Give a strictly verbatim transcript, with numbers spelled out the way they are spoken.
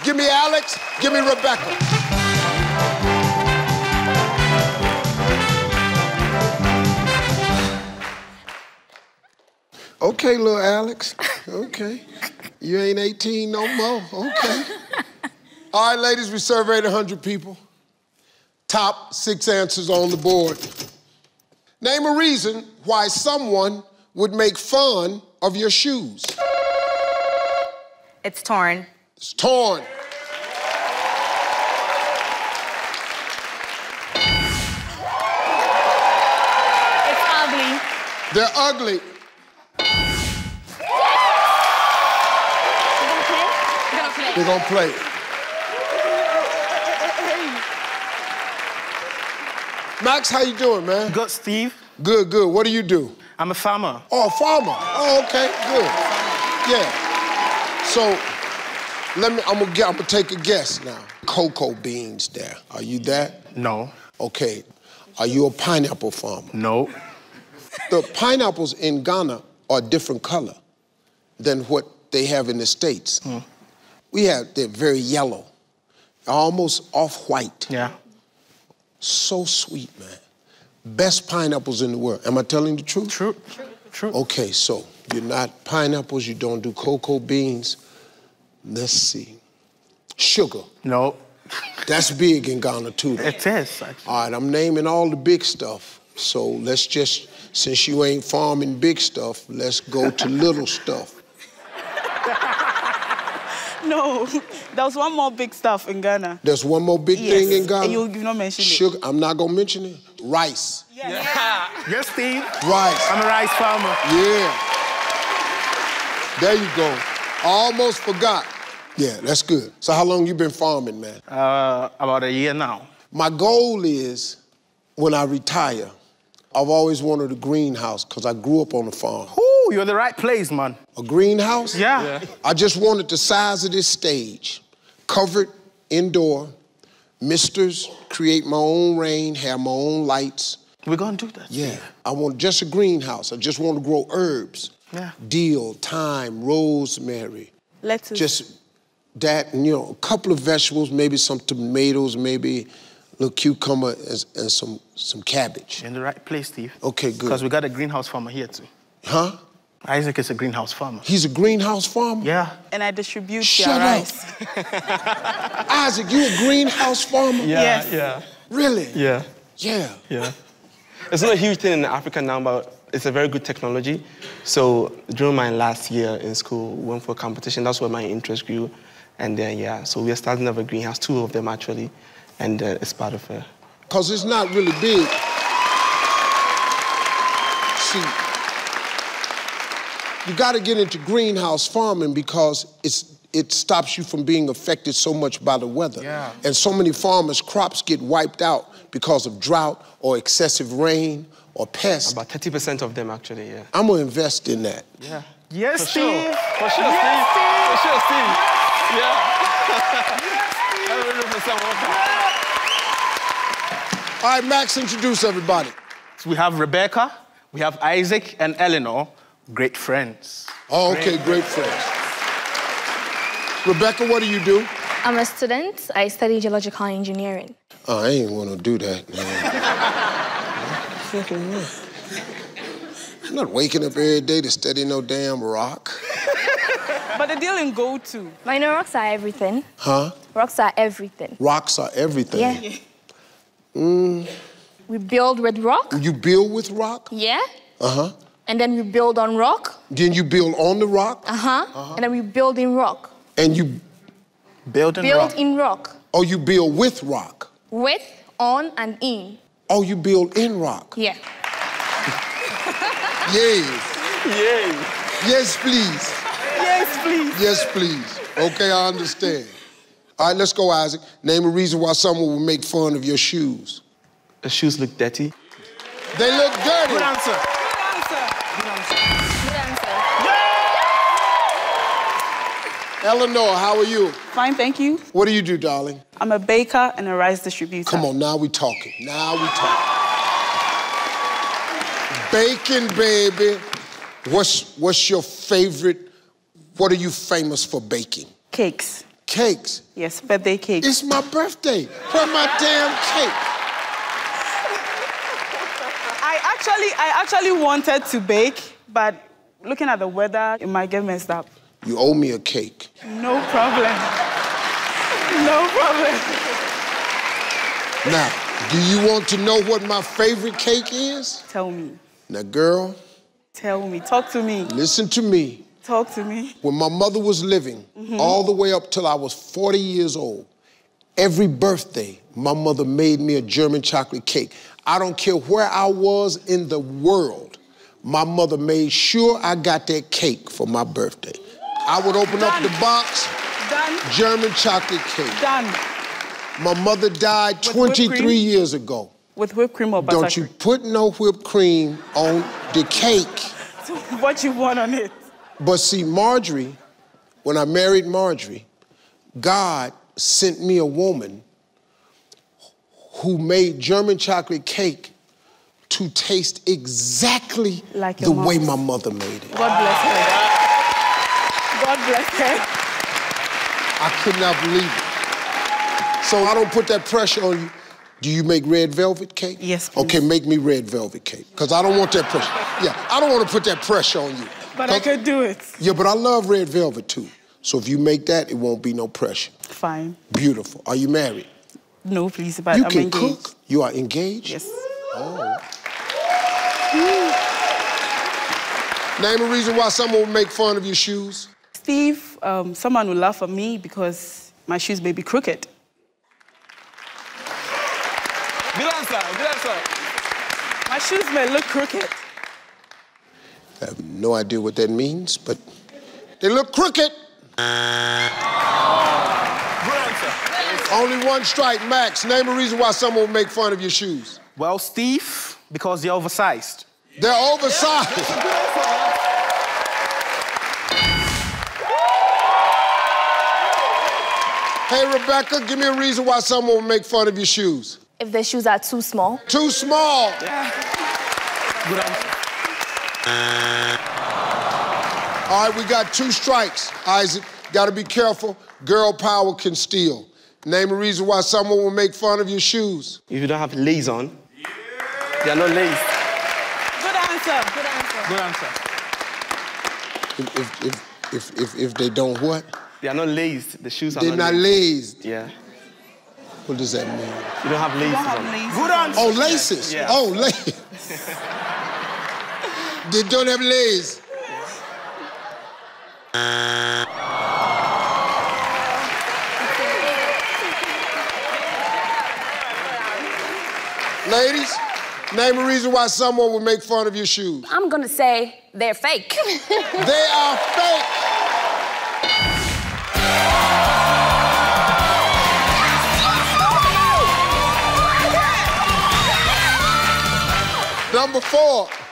Give me Alex, give me Rebecca. Okay, little Alex, okay. You ain't eighteen no more, okay. All right, ladies, we surveyed one hundred people. Top six answers on the board. Name a reason why someone would make fun of your shoes. It's torn. It's torn. It's ugly. They're ugly. They're gonna play. Max, how you doing, man? Good, Steve. Good, good. What do you do? I'm a farmer. Oh, a farmer. Oh, okay, good. Yeah. So, let me. I'm gonna get. I'm gonna take a guess now. Cocoa beans there. Are you that? No. Okay. Are you a pineapple farmer? No. The pineapples in Ghana are a different color than what they have in the States. Hmm. We have, they're very yellow, almost off-white. Yeah. So sweet, man. Best pineapples in the world. Am I telling the truth? True. True. True. Okay, so you're not pineapples, you don't do cocoa beans. Let's see. Sugar. No. That's big in Ghana, too. It is, actually. All right, I'm naming all the big stuff. So let's just, since you ain't farming big stuff, let's go to little stuff. No, there was one more big stuff in Ghana. There's one more big yes. thing in Ghana? And you, you've not mentioned Sugar, it. I'm not gonna mention it. Rice. Yeah. Yeah. Yes, Steve. Rice. I'm a rice farmer. Yeah. There you go. I almost forgot. Yeah, that's good. So how long you been farming, man? Uh, about a year now. My goal is, when I retire, I've always wanted a greenhouse because I grew up on a farm. Ooh, you're in the right place, man. A greenhouse? Yeah. yeah. I just wanted the size of this stage, covered indoor, misters, create my own rain, have my own lights. We're gonna do that. Yeah. I want just a greenhouse. I just want to grow herbs. Yeah. Dill, thyme, rosemary. Lettuce. Just that, and, you know, a couple of vegetables, maybe some tomatoes, maybe a little cucumber and, and some, some cabbage. You're in the right place, Steve. Okay, good. Because we got a greenhouse farmer here, too. Huh? Isaac is a greenhouse farmer. He's a greenhouse farmer? Yeah. And I distribute Shut your up. rice. Isaac, you a greenhouse farmer? Yeah, Yes. yeah. Really? Yeah. Yeah. Yeah. It's not a huge thing in Africa now, but it's a very good technology. So during my last year in school, we went for a competition. That's where my interest grew. And then, yeah, so we are starting up a greenhouse, two of them actually, and uh, it's part of it. Because it's not really big. See, you got to get into greenhouse farming because it's it stops you from being affected so much by the weather. Yeah. And so many farmers' crops get wiped out because of drought or excessive rain or pests. About thirty percent of them, actually, yeah. I'm going to invest in that. Yeah. Yes, For Steve. sure. For sure, Yes, Steve. Steve. For sure, Steve. Yeah. All right, Max, introduce everybody. So we have Rebecca, we have Isaac and Eleanor, great friends. Oh, okay, great, great friends. Rebecca, what do you do? I'm a student. I study geological engineering. Oh, I ain't want to do that, man. I'm not waking up every day to study no damn rock. But the deal in gold, too. I know rocks are everything. Huh? Rocks are everything. Rocks are everything. Yeah. Mm. We build with rock. You build with rock? Yeah. Uh-huh. And then we build on rock. Then you build on the rock? Uh-huh. Uh-huh. And then we build in rock. And you... Build in build rock. in rock. Oh, you build with rock? With, on, and in. Oh, you build in rock? Yeah. Yay. Yay. Yes, please. Yes, please. Yes, please. Okay, I understand. All right, let's go, Isaac. Name a reason why someone would make fun of your shoes. The shoes look dirty. They look dirty. Good answer. Good answer. Good answer. Eleanor, how are you? Fine, thank you. What do you do, darling? I'm a baker and a rice distributor. Come on, now we talking. Now we talking. Bacon, baby. What's, what's your favorite, what are you famous for baking? Cakes. Cakes? Yes, birthday cake. It's my birthday. Where's my damn cake? I actually, I actually wanted to bake, but looking at the weather, it might get messed up. You owe me a cake. No problem. No problem. Now, do you want to know what my favorite cake is? Tell me. Now, girl. Tell me. Talk to me. Listen to me. Talk to me. When my mother was living, mm-hmm. all the way up till I was forty years old, every birthday, my mother made me a German chocolate cake. I don't care where I was in the world, my mother made sure I got that cake for my birthday. I would open Done. up the box, Done. German chocolate cake. Done. My mother died With twenty-three years ago. With whipped cream or butter? Don't you put no whipped cream on the cake. So what you want on it? But see, Marjorie, when I married Marjorie, God sent me a woman who made German chocolate cake to taste exactly like the way my mother made it. God bless her. God bless her. I could not believe it. So I don't put that pressure on you. Do you make red velvet cake? Yes, please. Okay, make me red velvet cake, because I don't want that pressure. Yeah, I don't want to put that pressure on you. But I could do it. Yeah, but I love red velvet too. So if you make that, it won't be no pressure. Fine. Beautiful. Are you married? No, please, but you I'm can engaged. cook? You are engaged? Yes. Oh. Name a reason why someone would make fun of your shoes. Steve, um, someone will laugh at me because my shoes may be crooked. Good answer, good answer. My shoes may look crooked. I have no idea what that means, but they look crooked. Good answer. Only one strike, Max. Name a reason why someone would make fun of your shoes. Well, Steve, because they're oversized. They're oversized. Hey, Rebecca, give me a reason why someone would make fun of your shoes. If the shoes are too small. Too small. Yeah. Good answer. All right, we got two strikes, Isaac. Gotta be careful. Girl power can steal. Name a reason why someone will make fun of your shoes. If you don't have lace on, yeah. They are not laced. Good answer, good answer. Good answer. If, if, if, if, if, if they don't what? They are not laced. The shoes are They're not not laced. laced. Yeah. What does that mean? You don't have laces You don't have on. laces. Good answer. Oh, laces. Yeah. Oh, laces. They don't have laces. Ladies, name a reason why someone would make fun of your shoes. I'm gonna say they're fake. They are fake. Number four.